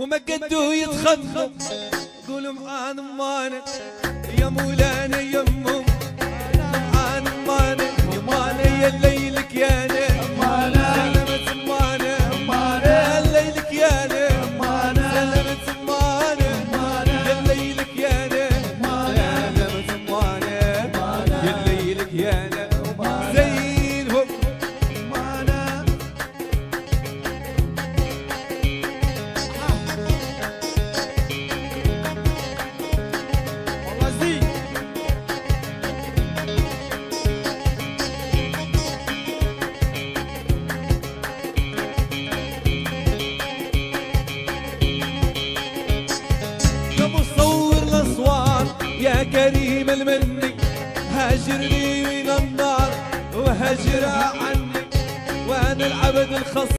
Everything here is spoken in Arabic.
وما قدو يتخمم قولوا معانا مانا يا مولانا يمم معانا مانا يا مانا يا ليلك يانا مانا سلامة مانا مانا يا ليلك يانا مانا سلامة مانا مانا يا ليلك يانا مانا سلامة مانا يا ليلك يانا زينهم مانا والله زين يا كريم المني هاجرني من النار وهجر عني وانا العبد الخص